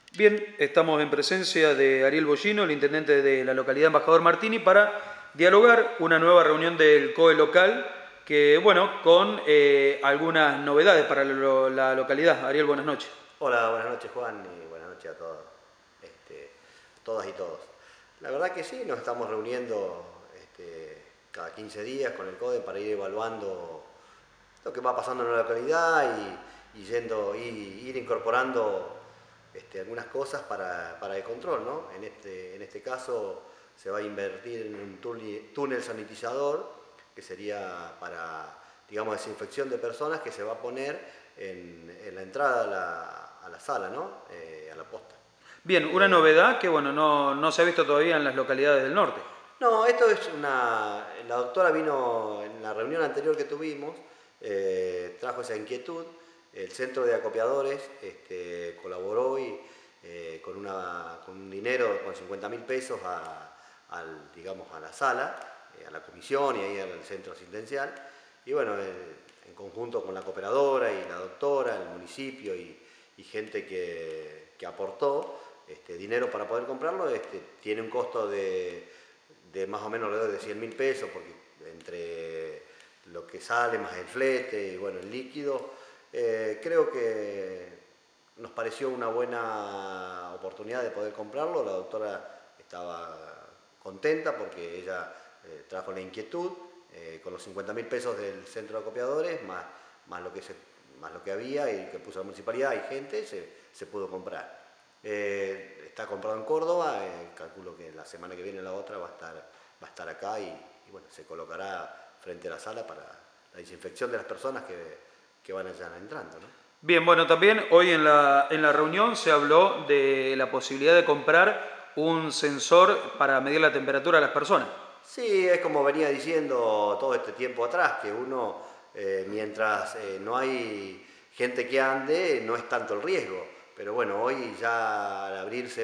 Bien, estamos en presencia de Ariel Bollino, el intendente de la localidad Embajador Martini, para dialogar una nueva reunión del COE local, que bueno, con algunas novedades para la localidad. Ariel, buenas noches. Hola, buenas noches Juan y buenas noches a todos, todas y todos. La verdad que sí, nos estamos reuniendo cada 15 días con el CODE para ir evaluando lo que va pasando en la localidad y ir incorporando algunas cosas para el control, ¿no? En este caso se va a invertir en un túnel sanitizador que sería para, digamos, desinfección de personas que se va a poner en la entrada a la sala, ¿no? A la posta. Bien, una Eh, novedad que bueno, no se ha visto todavía en las localidades del norte. No, esto es una... La doctora vino en la reunión anterior que tuvimos, trajo esa inquietud, el centro de acopiadores colaboró con un dinero, con 50.000 pesos digamos, a la sala, a la comisión y ahí al centro asistencial. Y bueno, en conjunto con la cooperadora y la doctora, el municipio y gente que aportó dinero para poder comprarlo, tiene un costo de más o menos alrededor de 100.000 pesos, porque entre lo que sale más el flete y bueno, el líquido, creo que nos pareció una buena oportunidad de poder comprarlo. La doctora estaba contenta porque ella trajo la inquietud, con los 50.000 pesos del centro de acopiadores, más lo que había y que puso la municipalidad y gente, se pudo comprar. Está comprado en Córdoba, calculo que la semana que viene la otra va a estar acá y bueno, se colocará frente a la sala para la desinfección de las personas que van allá entrando, ¿no? Bien, bueno, también hoy en la reunión se habló de la posibilidad de comprar un sensor para medir la temperatura de las personas. Sí, es como venía diciendo todo este tiempo atrás, que uno, mientras no hay gente que ande, no es tanto el riesgo. Pero bueno, hoy ya al abrirse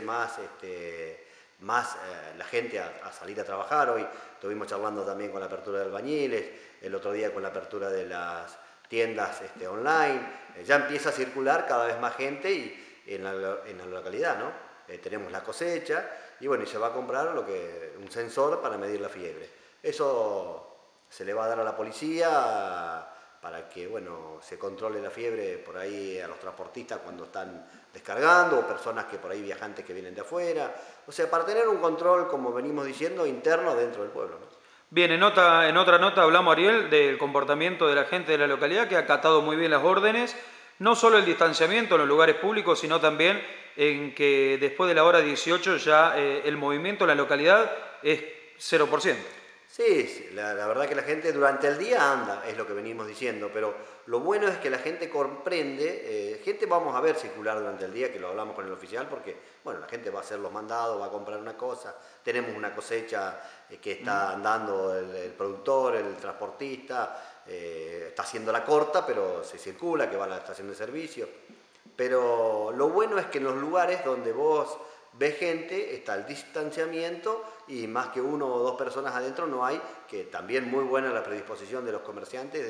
más la gente a salir a trabajar, hoy estuvimos charlando también con la apertura de albañiles, el otro día con la apertura de las tiendas online, ya empieza a circular cada vez más gente y en la localidad, ¿no? Tenemos la cosecha y bueno, y se va a comprar un sensor para medir la fiebre. Eso se le va a dar a la policía para que bueno, se controle la fiebre por ahí a los transportistas cuando están descargando, o personas que por ahí viajantes que vienen de afuera. O sea, para tener un control, como venimos diciendo, interno dentro del pueblo, ¿no? Bien, en otra nota hablamos, Ariel, del comportamiento de la gente de la localidad que ha acatado muy bien las órdenes, no solo el distanciamiento en los lugares públicos, sino también en que después de la hora 18 ya el movimiento en la localidad es 0%. Sí, sí, la verdad que la gente durante el día anda, es lo que venimos diciendo, pero lo bueno es que la gente comprende, gente vamos a ver circular durante el día, que lo hablamos con el oficial, porque bueno, la gente va a hacer los mandados, va a comprar una cosa, tenemos una cosecha que está andando el productor, el transportista, está haciendo la corta, pero se circula, que va a la estación de servicio. Pero lo bueno es que en los lugares donde vos ves gente está el distanciamiento y más que uno o dos personas adentro no hay, que también muy buena la predisposición de los comerciantes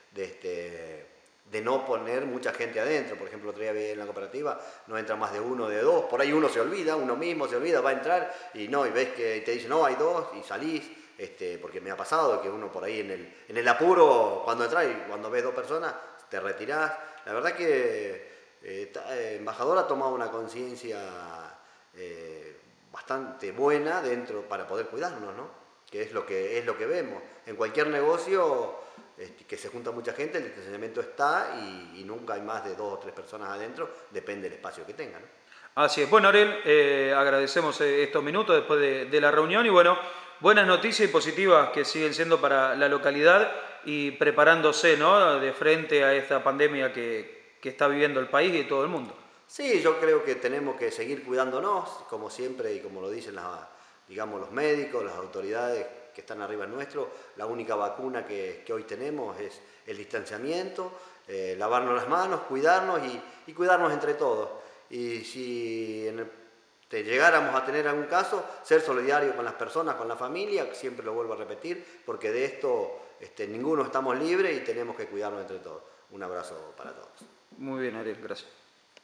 de no poner mucha gente adentro. Por ejemplo, otro día vi en la cooperativa, no entra más de uno, de dos, por ahí uno se olvida, uno mismo se olvida, va a entrar y no, y ves que te dicen, no, hay dos, y salís, porque me ha pasado que uno por ahí en el apuro, cuando entras y cuando ves dos personas, te retirás. La verdad que embajador ha tomado una conciencia bastante buena dentro para poder cuidarnos, ¿no? Que es lo que vemos. En cualquier negocio que se junta mucha gente, el distanciamiento está y nunca hay más de dos o tres personas adentro, depende del espacio que tengan, ¿no? Así es. Bueno, Ariel, agradecemos estos minutos después de la reunión y bueno, buenas noticias y positivas que siguen siendo para la localidad y preparándose, ¿no?, de frente a esta pandemia que está viviendo el país y todo el mundo. Sí, yo creo que tenemos que seguir cuidándonos, como siempre y como lo dicen digamos, los médicos, las autoridades que están arriba nuestro. La única vacuna que hoy tenemos es el distanciamiento, lavarnos las manos, cuidarnos y cuidarnos entre todos. Y si te llegáramos a tener algún caso, ser solidario con las personas, con la familia, siempre lo vuelvo a repetir, porque de esto ninguno estamos libres y tenemos que cuidarnos entre todos. Un abrazo para todos. Muy bien, Ariel, gracias.